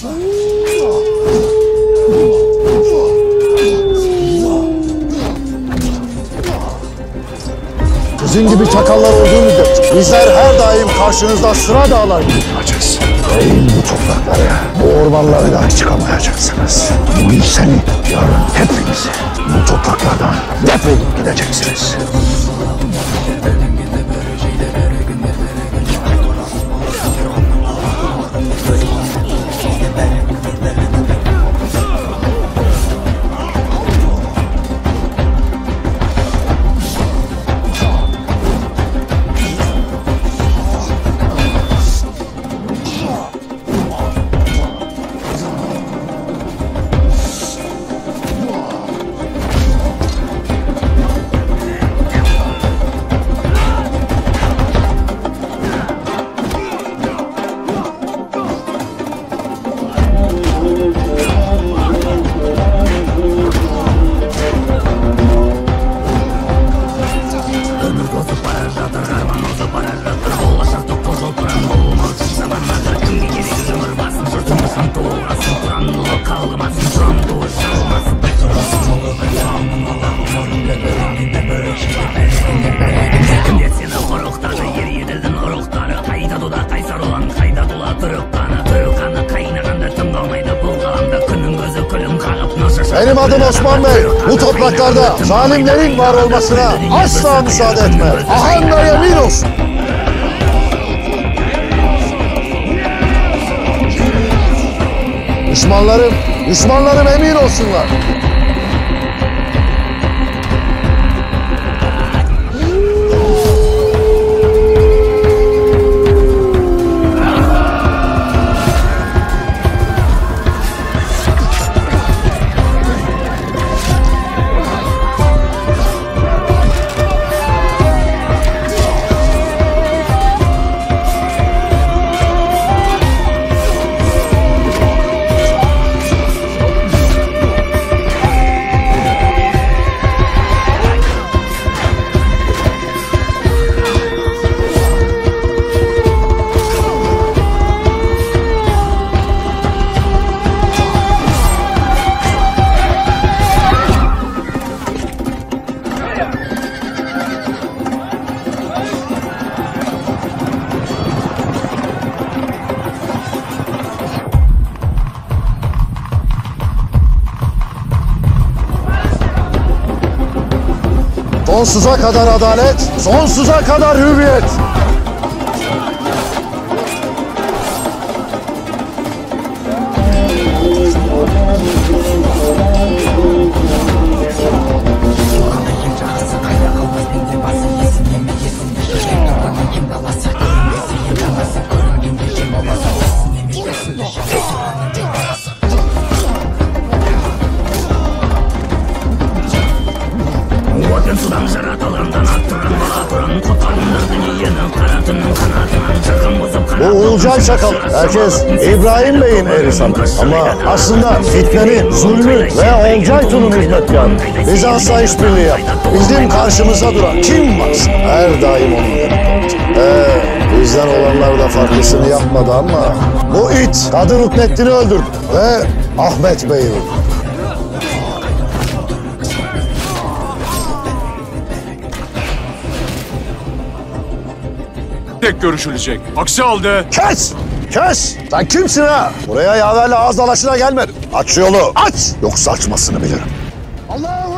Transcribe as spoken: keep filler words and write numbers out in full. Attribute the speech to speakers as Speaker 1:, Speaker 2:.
Speaker 1: Sizin gibi çakallar olduğu müddetçe bizler her daim karşınızda sıra dağlar gibi duracağız. Eğin bu toprakları, bu ormanlara da çıkamayacaksınız. Bugün seni, yarın hepinizi bu topraklardan defolup gideceksiniz. Benim adım Osman Bey. Bu topraklarda zalimlerin var olmasına asla müsaade etme. Ahanla yemin olsun. Düşmanlarım, düşmanlarım emin olsunlar. Sonsuza kadar adalet, sonsuza kadar hürriyet. Bu Uğurcan Çakal, herkes İbrahim Bey'in eri sanır. Ama aslında fitnenin, zulmü ve Olcaytun'un hizmetkarı. Bizans'la işbirliği yaptı. Bizim karşımıza duran kim varsa her daim onun yanında. Ee, bizden olanlar da farklısını yapmadı ama bu it Kadı Rukneddin'i öldürdü ve Ahmet Bey'i öldürdü.
Speaker 2: Tek görüşülecek. Aksi halde...
Speaker 1: Kes! Kes! Sen kimsin ha? Buraya yaverle ağız dalaşına gelmedin. Aç yolu, aç! Yoksa açmasını bilirim. Allahu